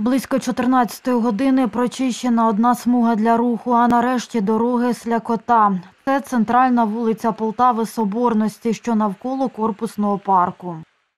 Близько 14-ї години прочищена одна смуга для руху, а нарешті дороги Слякота. Це центральна вулиця Полтави Соборності, що навколо корпусного парку.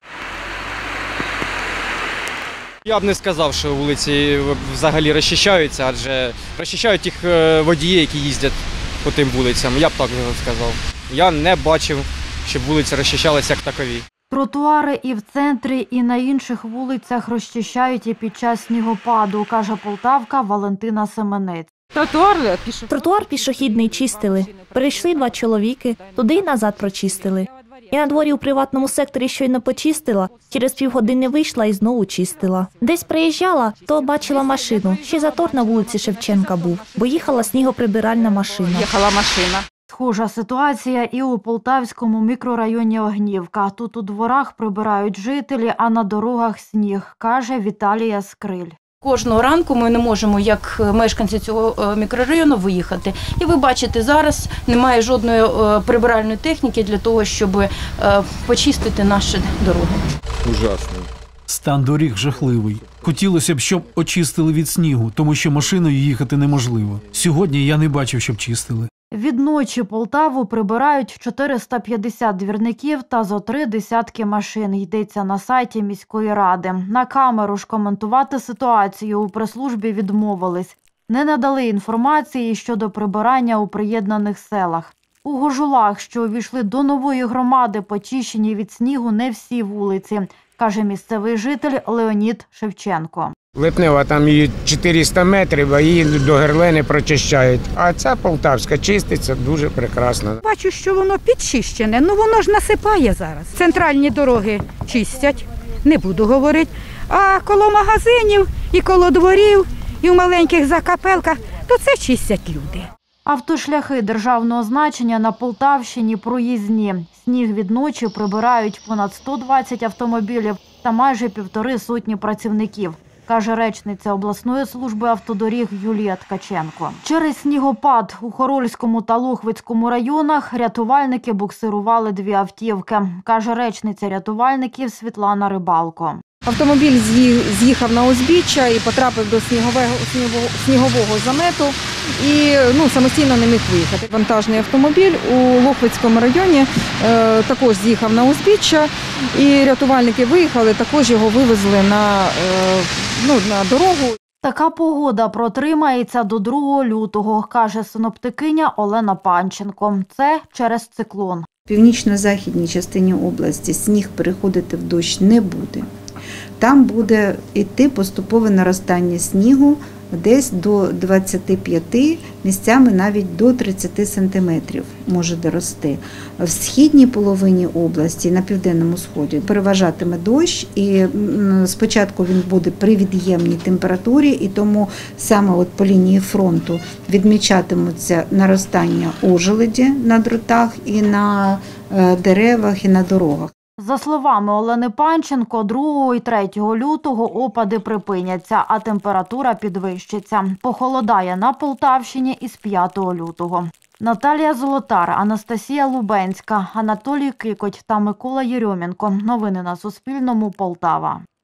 Я б не сказав, що вулиці взагалі розчищаються, адже розчищають тих водіїв, які їздять по тим вулицям. Я б так сказав. Я не бачив, щоб вулиці розчищалися як такові. Тротуари і в центрі, і на інших вулицях розчищають і під час снігопаду, каже полтавка Валентина Семенець. Тротуар пішохідний чистили. Перейшли 2 чоловіки, туди й назад прочистили. Я на дворі у приватному секторі щойно почистила, через півгодини вийшла і знову чистила. Десь приїжджала, то бачила машину. Ще затор на вулиці Шевченка був, бо їхала снігоприбиральна машина. Схожа ситуація і у полтавському мікрорайоні Огнівка. Тут у дворах прибирають жителі, а на дорогах сніг, каже Віталія Скриль. Кожного ранку ми не можемо, як мешканці цього мікрорайону, виїхати. І ви бачите, зараз немає жодної прибиральної техніки для того, щоб почистити наші дороги. Ужасно. Стан доріг жахливий. Хотілося б, щоб очистили від снігу, тому що машиною їхати неможливо. Сьогодні я не бачив, щоб чистили. Відночі Полтаву прибирають 450 двірників та зо 3 десятки машин, йдеться на сайті міської ради. На камеру ж коментувати ситуацію у прес-службі відмовились. Не надали інформації щодо прибирання у приєднаних селах. У Гожулах, що увійшли до нової громади, почищені від снігу не всі вулиці, каже місцевий житель Леонід Шевченко. Липнева, там її 400 метрів, а її до герлени прочищають. А ця полтавська чиститься дуже прекрасно. Бачу, що воно підчищене, воно ж насипає зараз. Центральні дороги чистять, не буду говорити. А коло магазинів, і коло дворів, і в маленьких закапелках, то це чистять люди. Автошляхи державного значення на Полтавщині проїзні. Сніг відночі прибирають понад 120 автомобілів та майже 1,5 сотні працівників, каже речниця обласної служби автодоріг Юлія Ткаченко. Через снігопад у Хорольському та Лохвицькому районах рятувальники буксирували 2 автівки, каже речниця рятувальників Світлана Рибалко. Автомобіль з'їхав на узбіччя і потрапив до снігового замету і самостійно не міг виїхати. Вантажний автомобіль у Лохвицькому районі також з'їхав на узбіччя і рятувальники виїхали, також його вивезли на дорогу. Така погода протримається до 2 лютого, каже синоптикиня Олена Панченко. Це через циклон. В північно-західній частині області сніг переходити в дощ не буде. Там буде йти поступове наростання снігу десь до 25, місцями навіть до 30 сантиметрів може дорости. В східній половині області, на південному сході, переважатиме дощ, і спочатку він буде при від'ємній температурі, і тому саме по лінії фронту відмічатимуться наростання ожеледі на дротах і на деревах, і на дорогах. За словами Олени Панченко, 2 і 3 лютого опади припиняться, а температура підвищиться. Похолодає на Полтавщині із 5 лютого. Наталія Золотар, Анастасія Лубенська, Анатолій Кикоть та Микола Єрьомінко. Новини на Суспільному. Полтава.